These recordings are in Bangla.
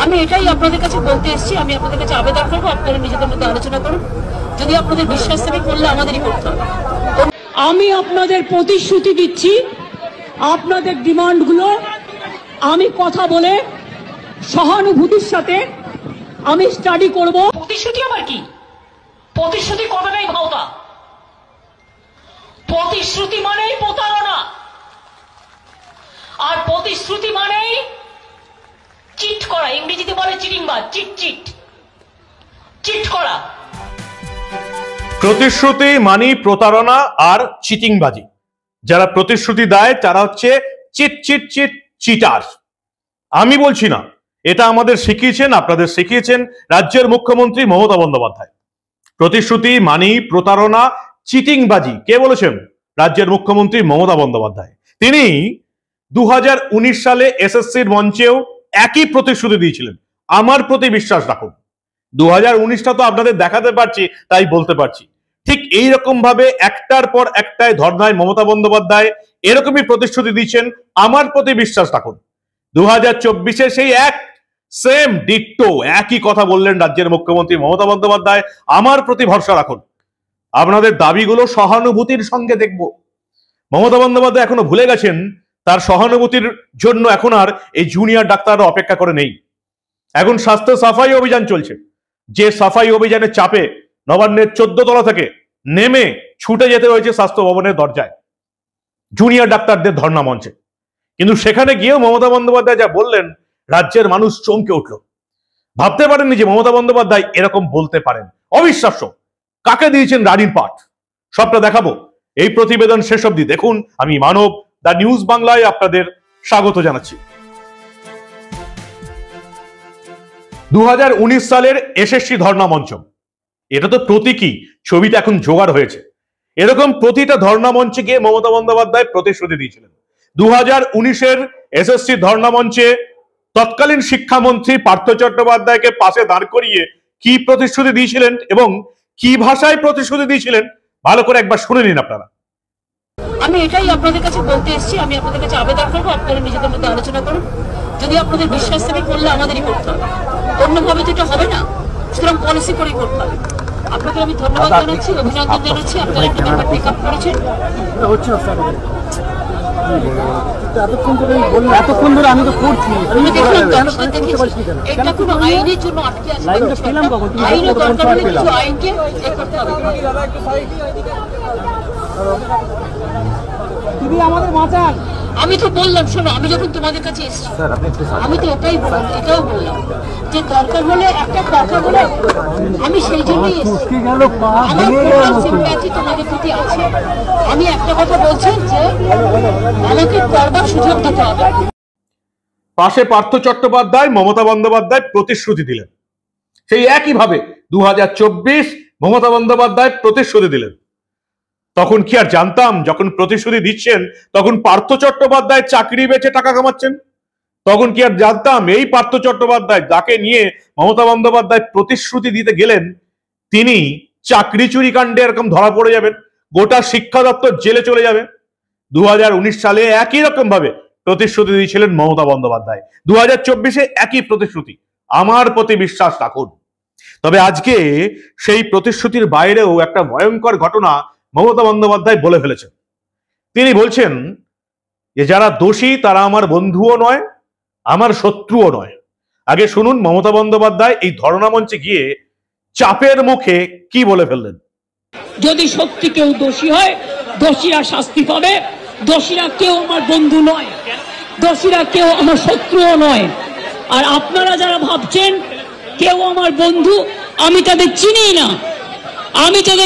আমি এটাই আপনাদের কাছে বলতে এসেছি। আমি আপনাদের কাছে আবেদন করবো, আপনারা নিজেদের মধ্যে আলোচনা করুন। যদি আপনাদের বিশ্বাস থাকে করলে আমাদেরই করতে হবে। আমি আপনাদের প্রতিশ্রুতি দিচ্ছি, আপনাদের ডিমান্ডগুলো আমি কথা বলে সহানুভূতির সাথে আমি স্টাডি করব। প্রতিশ্রুতি আবার কি? প্রতিশ্রুতি কথাটাই ভাওতা। প্রতিশ্রুতি মানেই প্রতারণা, আর প্রতিশ্রুতি মানেই চিট করা। ইংরেজিতে বলে চিটিংবাজ, চিট করা। প্রতিশ্রুতি মানে প্রতারণা আর চিটিংবাজি। যারা প্রতিশ্রুতি দেয় তারা হচ্ছে চিটার। আমি বলছি না, এটা আমাদের শিখিয়েছেন, আপনাদের শিখিয়েছেন রাজ্যের মুখ্যমন্ত্রী মমতা বন্দ্যোপাধ্যায়। প্রতিশ্রুতি মানে প্রতারণা, চিটিংবাজি কে বলেছেন? রাজ্যের মুখ্যমন্ত্রী মমতা বন্দ্যোপাধ্যায়। তিনি 2019 সালে এসএসসির মঞ্চেও একই প্রতিশ্রুতি দিয়েছিলেন, আমার প্রতি বিশ্বাস রাখুন। 2019টা তো আপনাদের দেখাতে পারছি, তাই বলতে পারছি। ঠিক এইরকম ভাবে একটার পর একটায় ধর্নায় মমতা বন্দ্যোপাধ্যায় এরকমই প্রতিশ্রুতি দিচ্ছেন, আমার প্রতি বিশ্বাস রাখুন। 2024-এ সেই এক সেম ডিট্টো একই কথা বললেন রাজ্যের মুখ্যমন্ত্রী মমতা বন্দ্যোপাধ্যায়, আমার প্রতি ভরসা রাখুন, আপনাদের দাবিগুলো সহানুভূতির সঙ্গে দেখব। মমতা বন্দ্যোপাধ্যায় এখনো ভুলে গেছেন তার সহানুভূতির জন্য এখন আর এই জুনিয়র ডাক্তাররা অপেক্ষা করে নেই। এখন স্বাস্থ্য সাফাই অভিযান চলছে, যে সাফাই অভিযানের চাপে নবান্নের 14 তলা থেকে নেমে ছুটে যেতে হয়েছে স্বাস্থ্য ভবনের দরজায় জুনিয়র ডাক্তারদের ধর্ণা মঞ্চে। কিন্তু সেখানে গিয়েও মমতা বন্দ্যোপাধ্যায় যা বললেন, রাজ্যের মানুষ চমকে উঠল। ভাবতে পারেননি যে মমতা বন্দ্যোপাধ্যায় এরকম বলতে পারেন। অবিশ্বাস্য। কাকে দিয়েছেন রানীর পাঠ, সবটা দেখাবো এই প্রতিবেদন শেষ অবধি দেখুন। আমি মানব, দা নিউজ বাংলায় আপনাদের স্বাগত জানাচ্ছি। 2019 সালের এসএসসি ধর্ণা মঞ্চ, এটা তো প্রতীকী ছবিটা এখন জোগাড় হয়েছে। এরকম প্রতিটা ধর্ণা মঞ্চে গিয়ে মমতা বন্দ্যোপাধ্যায় প্রতিশ্রুতি দিয়েছিলেন। 2019-এর এসএসসি ধর্ণা মঞ্চে তৎকালীন শিক্ষামন্ত্রী পার্থ চট্টোপাধ্যায়কে পাশে দাঁড় করিয়ে কি প্রতিশ্রুতি দিয়েছিলেন এবং কি ভাষায় প্রতিশ্রুতি দিয়েছিলেন, ভালো করে একবার শুনে নিন আপনারা। আমি এটাই আপনাদের কাছে বলতে এসেছি। আমি আপনাদের কাছে আবেদন করবো, আপনারা নিজেদের মধ্যে আলোচনা করুন। যদি আপনাদের বিশ্বাস থাকে করলে আমাদেরই করতে হবে, অন্যভাবে তো এটা হবে না। সুতরাং পলিসি করেই করতে হবে। আপনাকে আমি ধন্যবাদ জানাচ্ছি, অভিনন্দন জানাচ্ছি। আপনারা একটা ব্যাপার পিক আপ করেছেন। এতক্ষণ ধরে আমি তো করছি, এটা কোনো আইনের জন্য আটকে আছে। আইনের দরকার হলে কিছু আইনকে করতে হবে। দিদি আমাদের বাঁচান। আমি তো বললাম, শোনো, আমি যখন তোমাদের কাছে এসেছি আমি তো এটাও বললাম যে দরকার হলে আমি সেই জন্যই এসেছি। আমার সিম্প্যাথি তোমাদের প্রতি আছে। আমি একটা কথা বলছি যে আমাকে করবার সুযোগ দিতে হবে। পাশে পার্থ চট্টোপাধ্যায়, মমতা বন্দ্যোপাধ্যায় প্রতিশ্রুতি দিলেন। সেই একইভাবে 2024 মমতা বন্দ্যোপাধ্যায় প্রতিশ্রুতি দিলেন। তখন কি আর জানতাম যখন প্রতিশ্রুতি দিচ্ছেন তখন পার্থ চট্টোপাধ্যায় চাকরি বেচে টাকা কামাচ্ছেন? তখন কি আর জানতাম এই পার্থ চট্টোপাধ্যায় যাকে নিয়ে মমতা বন্দ্যোপাধ্যায় প্রতিশ্রুতি দিতে গেলেন তিনি চাকরি চুরি কাণ্ডে এরকম ধরা পড়ে যাবেন, গোটা শিক্ষা দপ্তর জেলে চলে যাবে? 2019 সালে একই রকম ভাবে প্রতিশ্রুতি দিয়েছিলেন মমতা বন্দ্যোপাধ্যায়। 2024-এ একই প্রতিশ্রুতি, আমার প্রতি বিশ্বাস রাখুন। তবে আজকে সেই প্রতিশ্রুতির বাইরেও একটা ভয়ঙ্কর ঘটনা মমতা বন্দ্যোপাধ্যায় বলে ফেলেছেন। তিনি বলছেন যে যারা দোষী তারা আমার বন্ধুও নয়, আমার শত্রুও নয়। আগে শুনুন মমতা বন্দ্যোপাধ্যায় এই ধর্ণা মঞ্চে গিয়ে চাপের মুখে কি বলে ফেললেন। যদি সত্যি কেউ দোষী হয়, দোষীরা শাস্তি পাবে। দোষীরা কেউ আমার বন্ধু নয়, দোষীরা কেউ আমার শত্রুও নয়। আর আপনারা যারা ভাবছেন কেউ আমার বন্ধু, আমি তাদের চিনি না, আমি তাদের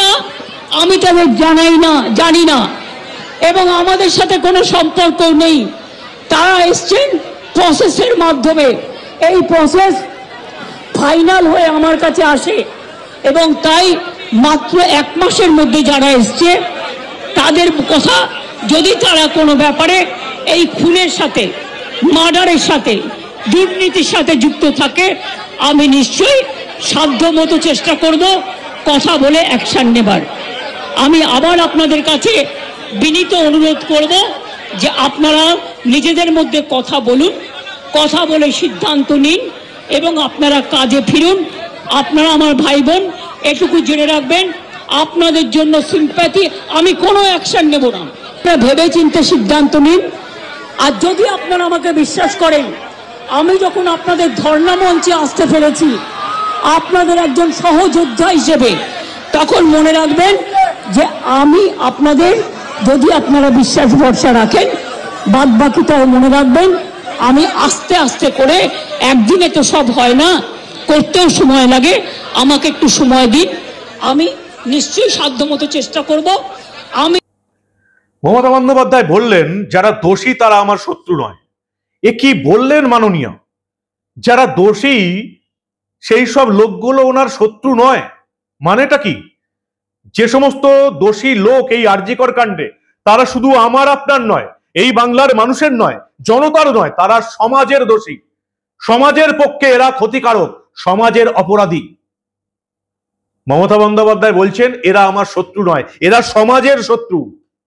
জানি না এবং আমাদের সাথে কোনো সম্পর্ক নেই। তারা এসছেন প্রসেসের মাধ্যমে, এই প্রসেস ফাইনাল হয়ে আমার কাছে আসে এবং তাই মাত্র 1 মাসের মধ্যে যারা এসছে তাদের কথা, যদি তারা কোনো ব্যাপারে এই খুনের সাথে, মার্ডারের সাথে, দুর্নীতির সাথে যুক্ত থাকে, আমি নিশ্চয়ই সাধ্যমতো চেষ্টা করব কথা বলে অ্যাকশন নেবার। আমি আবার আপনাদের কাছে বিনীত অনুরোধ করব যে আপনারা নিজেদের মধ্যে কথা বলুন, কথা বলে সিদ্ধান্ত নিন। এবং আপনারা কাজে ফিরুন। আপনারা আমার ভাই বোন, এটুকু জেনে রাখবেন, আপনাদের জন্য সিম্প্যাথি, আমি কোনো অ্যাকশন নেব না। আপনারা ভেবে চিন্তে সিদ্ধান্ত নিন। আর যদি আপনারা আমাকে বিশ্বাস করেন, আমি যখন আপনাদের ধর্ণা মঞ্চে আসতে পেরেছি আপনাদের একজন সহযোদ্ধা হিসেবে, তখন মনে রাখবেন যে আমি আপনাদের, যদি আপনারা বিশ্বাস ভরসা রাখেন, বাদ বাকিটাও মনে রাখবেন আমি আস্তে আস্তে করে, একদিনে তো সব হয় না, করতেও সময় লাগে, আমাকে একটু সময় দিন, আমি নিশ্চয়ই সাধ্যমতো চেষ্টা করব। আমি মমতা বন্দ্যোপাধ্যায় বললেন যারা দোষী তারা আমার শত্রু নয়। এ কি বললেন মাননীয়? যারা দোষী সেই সব লোকগুলো ওনার শত্রু নয়, মানেটা কি? যে সমস্ত দোষী লোক এই আরজিকর কাণ্ডে, তারা শুধু আমার আপনার নয়, এই বাংলার মানুষের নয়, জনতার নয়, তারা সমাজের দোষী। সমাজের পক্ষে এরা ক্ষতিকারক, সমাজের অপরাধী। মমতা বন্দ্যোপাধ্যায় বলছেন এরা আমার শত্রু নয়, এরা সমাজের শত্রু।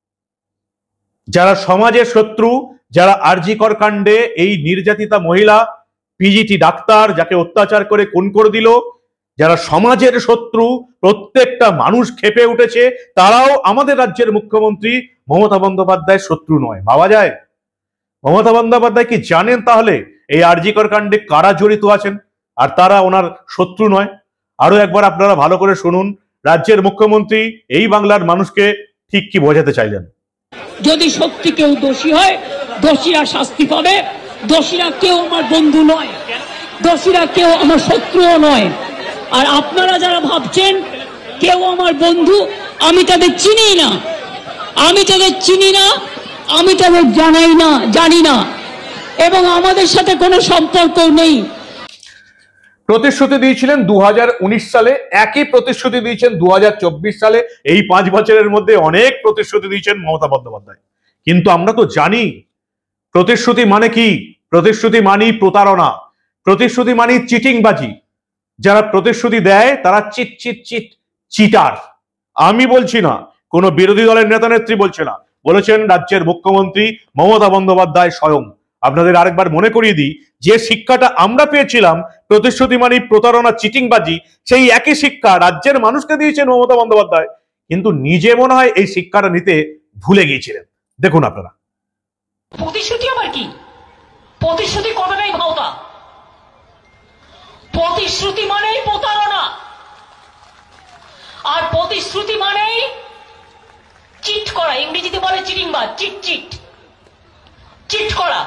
যারা সমাজের শত্রু, যারা আরজিকর কাণ্ডে এই নির্যাতিতা মহিলা পিজিটি ডাক্তার যাকে অত্যাচার করে খুন করে দিল, যারা সমাজের শত্রু, প্রত্যেকটা মানুষ ক্ষেপে উঠেছে, তারাও আমাদের রাজ্যের মুখ্যমন্ত্রী মমতা বন্দ্যোপাধ্যায়ের শত্রু নয়। ভাবা যায়? মমতা বন্দ্যোপাধ্যায় কি জানেন তাহলে এই আরজিকর কাণ্ডে কারা জড়িত আছেন আর তারা ওনার শত্রু নয়? আরো একবার আপনারা ভালো করে শুনুন রাজ্যের মুখ্যমন্ত্রী এই বাংলার মানুষকে ঠিক কি বোঝাতে চাইলেন। যদি সত্যি কেউ দোষী হয়, দোষীরা শাস্তি পাবে। দোষীরা কেউ আমার বন্ধু নয়, দোষীরা কেউ আমার শত্রুও নয়। আর আপনারা যারা ভাবছেন কেউ আমার বন্ধু, আমি তাদের চিনি না, আমি তাদের চিনি না, আমি তাদের জানি না, এবং আমাদের সাথে কোনো সম্পর্ক নেই। প্রতিশ্রুতি দিয়েছিলেন 2019 সালে, একই প্রতিশ্রুতি দিয়েছেন 2024 সালে। এই 5 বছরের মধ্যে অনেক প্রতিশ্রুতি দিয়েছেন মমতা বন্দ্যোপাধ্যায়। কিন্তু আমরা তো জানি প্রতিশ্রুতি মানে কি। প্রতিশ্রুতি মানে প্রতারণা, প্রতিশ্রুতি মানে চিটিংবাজি। যারা প্রতিশ্রুতি দেয় তারা চিটার। আমি বলছি না, কোনো বিরোধী দলের নেতা নেত্রী বলছে না, বলেছেন রাজ্যের মুখ্যমন্ত্রী মমতা বন্দ্যোপাধ্যায় স্বয়ং। আপনাদের আরেকবার মনে করিয়ে দিই, যে শিক্ষাটা আমরা পেয়েছিলাম প্রতিশ্রুতি মানে প্রতারণা, চিটিংবাজি, সেই একই শিক্ষা রাজ্যের মানুষকে দিয়েছেন মমতা বন্দ্যোপাধ্যায়। কিন্তু নিজে মনে হয় এই শিক্ষাটা নিতে ভুলে গিয়েছিলেন। দেখুন আপনারা। প্রতিশ্রুতি আবার কি? প্রতিশ্রুতি কথাটাই ভাওতা। প্রতিশ্রুতি মানেই প্রতারণা, আর প্রতিশ্রুতি মানেই চিট করা। ইংরেজিতে বলে চিটিংবাজ, চিট করা।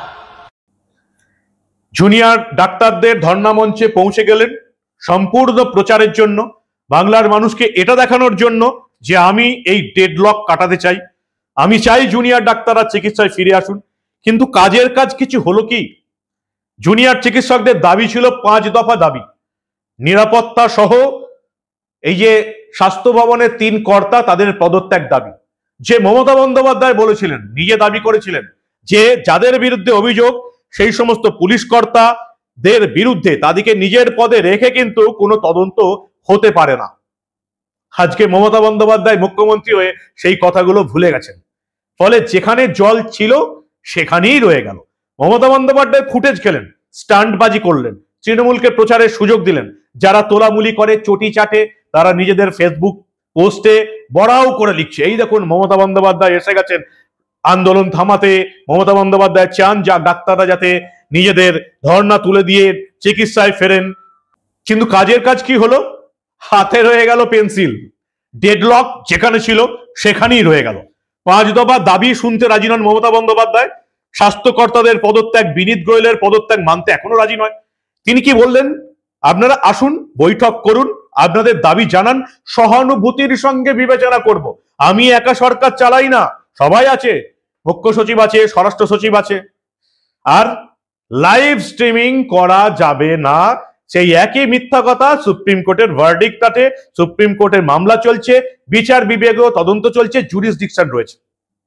জুনিয়র ডাক্তারদের ধর্ণা মঞ্চে পৌঁছে গেলেন সম্পূর্ণ প্রচারের জন্য, বাংলার মানুষকে এটা দেখানোর জন্য যে আমি এই ডেডলক কাটাতে চাই, আমি চাই জুনিয়র ডাক্তাররা চিকিৎসায় ফিরে আসুন। কিন্তু কাজের কাজ কিছু হলো কি? জুনিয়র চিকিৎসকদের দাবি ছিল 5 দফা দাবি। নিরাপত্তা সহ এই যে স্বাস্থ্য ভবনের 3 কর্তা, তাদের পদত্যাগ দাবি। যে মমতা বন্দ্যোপাধ্যায় বলেছিলেন, নিজে দাবি করেছিলেন যে যাদের বিরুদ্ধে অভিযোগ সেই সমস্ত পুলিশ কর্তাদের বিরুদ্ধে তাদেরকে নিজের পদে রেখে কিন্তু কোনো তদন্ত হতে পারে না। আজকে মমতা বন্দ্যোপাধ্যায় মুখ্যমন্ত্রী হয়ে সেই কথাগুলো ভুলে গেছেন। ফলে যেখানে জল ছিল সেখানেই রয়ে গেল। মমতা বন্দ্যোপাধ্যায় ফুটেজ খেলেন, স্টান্টবাজি করলেন, তৃণমূলকে প্রচারের সুযোগ দিলেন। যারা তোলামুলি করে, চটি চাটে, তারা নিজেদের ফেসবুক পোস্টে বড়াও করে লিখছে, এই দেখুন মমতা বন্দ্যোপাধ্যায় এসে গেছেন আন্দোলন থামাতে। মমতা বন্দ্যোপাধ্যায় চান যা ডাক্তাররা যাতে নিজেদের ধর্ণা তুলে দিয়ে চিকিৎসায় ফেরেন। কিন্তু কাজের কাজ কি হলো? হাতে রয়ে গেল পেন্সিল। ডেডলক যেখানে ছিল সেখানেই রয়ে গেল। 5 দফা দাবি শুনতে রাজি নন মমতা বন্দ্যোপাধ্যায়। স্বাস্থ্যকর্তাদের পদত্যাগ, বিনীত গোয়েলের পদত্যাগ মানতে এখনো রাজি নয়। তিনি কি বললেন? আপনারা আসুন, বৈঠক করুন, আপনাদের দাবি জানান, সহানুভূতির সঙ্গে বিবেচনা করব। আমি একা সরকার চালাই না, সবাই আছে, মুখ্য সচিব আছে, স্বরাষ্ট্র সচিব আছে। আর লাইভ স্ট্রিমিং করা যাবে না, সেই একই মিথ্যা কথা। সুপ্রিম কোর্টের ভার্ডিক্ট আছে, সুপ্রিম কোর্টের মামলা চলছে, বিচার বিভাগীয় তদন্ত চলছে, জুরিসডিকশন রয়েছে।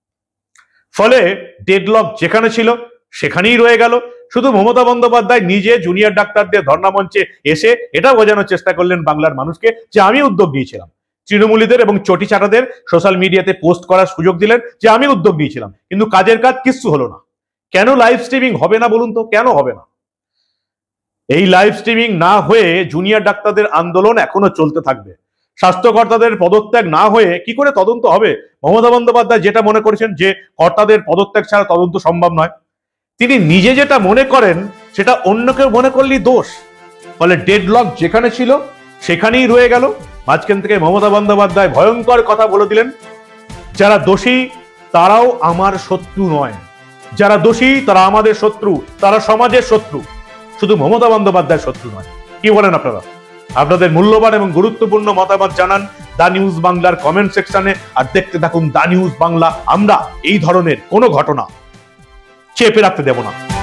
ফলে ডেডলক যেখানে ছিল সেখানেই রয়ে গেল। শুধু মমতা বন্দ্যোপাধ্যায় নিজে জুনিয়র ডাক্তারদের ধর্ণা মঞ্চে এসে এটা বোঝানোর চেষ্টা করলেন বাংলার মানুষকে যে আমি উদ্যোগ নিয়েছিলাম। তৃণমূলীদের এবং চটি চাটাদের সোশ্যাল মিডিয়াতে পোস্ট করার সুযোগ দিলেন যে আমি উদ্যোগ নিয়েছিলাম। কিন্তু কাজের কাজ কিচ্ছু হলো না। কেন লাইভ স্ট্রিমিং হবে না বলুন তো? কেন হবে না? এই লাইভ স্ট্রিমিং না হয়ে জুনিয়র ডাক্তারদের আন্দোলন এখনো চলতে থাকবে। স্বাস্থ্যকর্তাদের পদত্যাগ না হয়ে কি করে তদন্ত হবে? মমতা বন্দ্যোপাধ্যায় যেটা মনে করেছেন যে কর্তাদের পদত্যাগ ছাড়া তদন্ত সম্ভব নয়, তিনি নিজে যেটা মনে করেন সেটা অন্য কেউ মনে করলেই দোষ। ফলে ডেডলক যেখানে ছিল সেখানেই রয়ে গেল। মাঝখান থেকে মমতা বন্দ্যোপাধ্যায় ভয়ঙ্কর কথা বলে দিলেন, যারা দোষী তারাও আমার শত্রু নয়, যারা দোষী তারা আমাদের শত্রু, তারা সমাজের শত্রু, শুধু মমতা বন্দ্যোপাধ্যায়ের শত্রু নয়। কি বলেন আপনারা? আপনাদের মূল্যবান এবং গুরুত্বপূর্ণ মতামত জানান দা নিউজ বাংলার কমেন্ট সেকশনে। আর দেখতে থাকুন দা নিউজ বাংলা। আমরা এই ধরনের কোনো ঘটনা চেপে রাখতে দেব না।